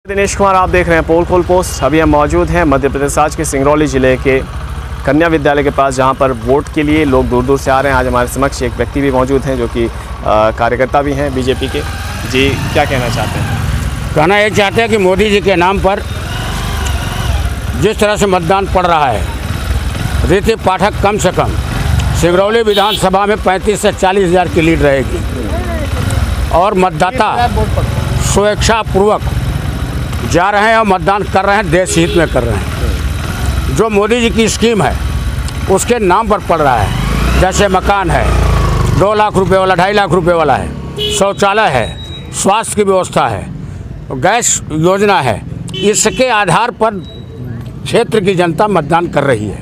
दिनेश कुमार, आप देख रहे हैं पोल खोल पोस्ट। अभी हम मौजूद हैं मध्य प्रदेश राज्य के सिंगरौली ज़िले के कन्या विद्यालय के पास, जहां पर वोट के लिए लोग दूर दूर से आ रहे हैं। आज हमारे समक्ष एक व्यक्ति भी मौजूद हैं जो कि कार्यकर्ता भी हैं बीजेपी के। जी, क्या कहना चाहते हैं? कहना ये चाहते हैं कि मोदी जी के नाम पर जिस तरह से मतदान पड़ रहा है, रीति पाठक कम से कम सिंगरौली विधानसभा में 35 से 40 हज़ार की लीड रहेगी और मतदाता स्वेच्छापूर्वक जा रहे हैं और मतदान कर रहे हैं, देश हित में कर रहे हैं। जो मोदी जी की स्कीम है उसके नाम पर पड़ रहा है, जैसे मकान है 2 लाख रुपए वाला, 2.5 लाख रुपए वाला है, शौचालय है, स्वास्थ्य की व्यवस्था है, गैस योजना है। इसके आधार पर क्षेत्र की जनता मतदान कर रही है।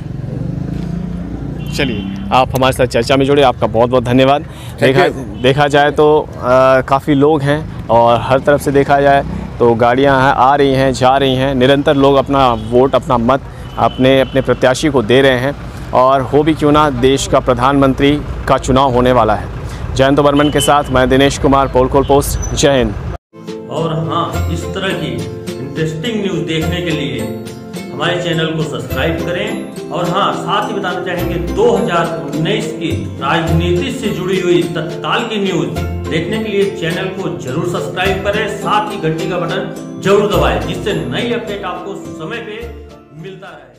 चलिए, आप हमारे साथ चर्चा में जुड़े, आपका बहुत बहुत धन्यवाद। देखा जाए तो काफ़ी लोग हैं और हर तरफ से देखा जाए तो गाड़ियां आ रही हैं, जा रही हैं। निरंतर लोग अपना वोट, अपना मत अपने अपने प्रत्याशी को दे रहे हैं और हो भी क्यों ना, देश का प्रधानमंत्री का चुनाव होने वाला है। जयंत बर्मन के साथ मैं दिनेश कुमार, पोल खोल पोस्ट। जय हिंद। और हाँ, इस तरह की इंटरेस्टिंग न्यूज़ देखने के लिए हमारे चैनल को सब्सक्राइब करें। और हाँ, साथ ही बताना चाहेंगे 2019 की राजनीति से जुड़ी हुई तत्काल की न्यूज़ देखने के लिए चैनल को जरूर सब्सक्राइब करें, साथ ही घंटी का बटन जरूर दबाएं, जिससे नई अपडेट आपको समय पे मिलता रहे।